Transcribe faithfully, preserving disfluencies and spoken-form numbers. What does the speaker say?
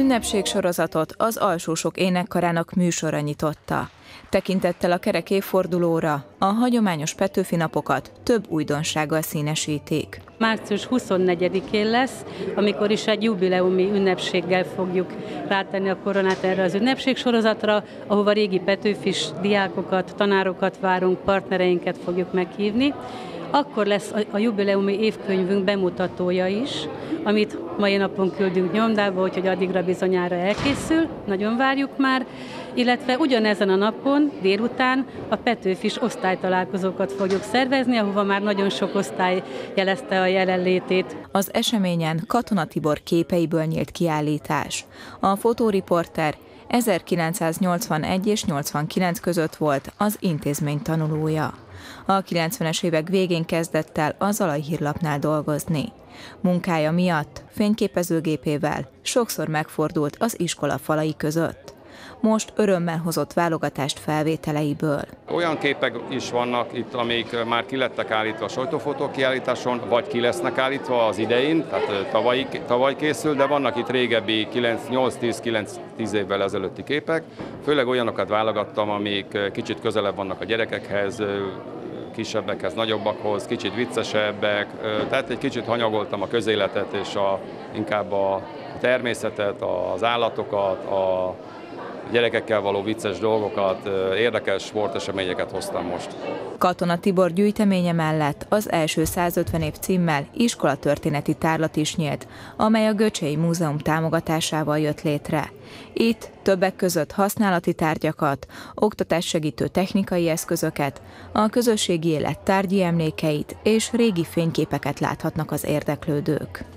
ünnepségsorozatot az Alsósok énekkarának műsora nyitotta. Tekintettel a kerek évfordulóra a hagyományos Petőfi napokat több újdonsággal színesítik. március huszonnegyedikén lesz, amikor is egy jubileumi ünnepséggel fogjuk rátenni a koronát erre az ünnepségsorozatra, ahova régi Petőfis diákokat, tanárokat várunk, partnereinket fogjuk meghívni. Akkor lesz a jubileumi évkönyvünk bemutatója is, amit mai napon küldünk nyomdába, úgyhogy addigra bizonyára elkészül, nagyon várjuk már, illetve ugyanezen a napon, délután a Petőfis osztálytalálkozókat fogjuk szervezni, ahova már nagyon sok osztály jelezte a jelenlétét. Az eseményen Katona Tibor képeiből nyílt kiállítás. A fotóriporter ezerkilencszáznyolcvanegy és nyolcvankilenc között volt az intézmény tanulója. A kilencvenes évek végén kezdett el a Zalai Hírlapnál dolgozni. Munkája miatt fényképezőgépével sokszor megfordult az iskola falai között. Most örömmel hozott válogatást felvételeiből. Olyan képek is vannak itt, amik már ki lettek állítva a sajtófotó kiállításon, vagy ki lesznek állítva az idején, tehát tavaly, tavaly készül, de vannak itt régebbi nyolc-tíz évvel ezelőtti képek. Főleg olyanokat válogattam, amik kicsit közelebb vannak a gyerekekhez, kisebbekhez, nagyobbakhoz, kicsit viccesebbek, tehát egy kicsit hanyagoltam a közéletet és a, inkább a természetet, az állatokat, a gyerekekkel való vicces dolgokat, érdekes sporteseményeket hoztam most. Katona Tibor gyűjteménye mellett az első százötven év címmel iskolatörténeti tárlat is nyílt, amely a Göcseji Múzeum támogatásával jött létre. Itt többek között használati tárgyakat, oktatássegítő technikai eszközöket, a közösségi élet tárgyi emlékeit és régi fényképeket láthatnak az érdeklődők.